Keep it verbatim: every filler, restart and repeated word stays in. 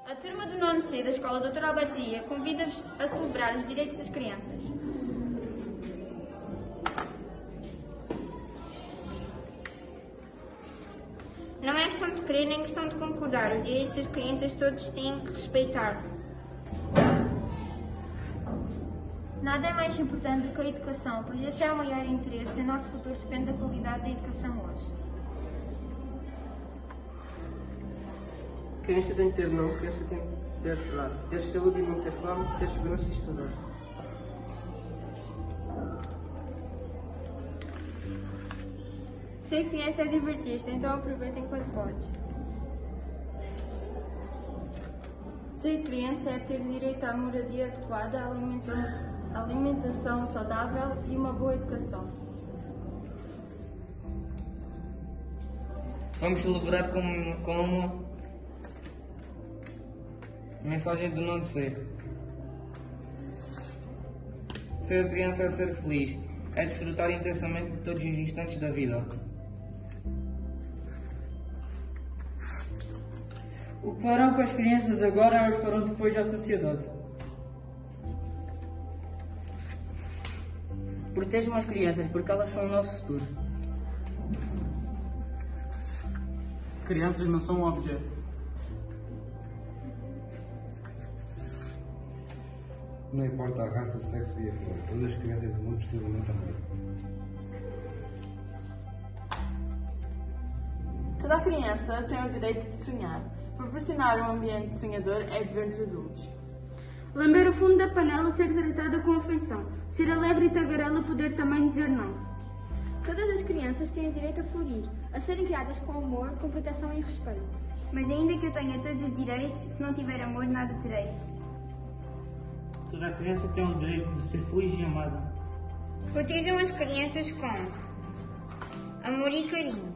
A turma do nono C da Escola doutor Alberto Ia convida-vos a celebrar os direitos das crianças. Não é questão de querer nem questão de concordar. Os direitos das crianças todos têm que respeitar. Nada é mais importante do que a educação, pois esse é o maior interesse e o nosso futuro depende da qualidade da educação hoje. A criança tem que ter nome, a criança tem que ter lar, ter saúde e não ter fome, ter segurança e estudar. Ser criança é divertir-se, então aproveita enquanto podes. Ser criança é ter direito à moradia adequada, à alimentação saudável e uma boa educação. Vamos celebrar com, com uma mensagem do nono C. Ser criança é ser feliz, é desfrutar intensamente de todos os instantes da vida. O que farão com as crianças agora é o que farão depois à sociedade. Protejam as crianças porque elas são o nosso futuro. Crianças não são um objeto. Não importa a raça, o sexo e a cor, todas as crianças do mundo precisam muito amor. Toda criança tem o direito de sonhar. Proporcionar um ambiente sonhador é dever dos adultos. Lamber o fundo da panela, ser tratada com afeição. Ser alegre e tagarela, poder também dizer não. Todas as crianças têm direito a florir, a serem criadas com amor, com proteção e respeito. Mas ainda que eu tenha todos os direitos, se não tiver amor, nada terei. Toda a criança tem o direito de ser feliz e amada. Protejam as crianças com amor e carinho.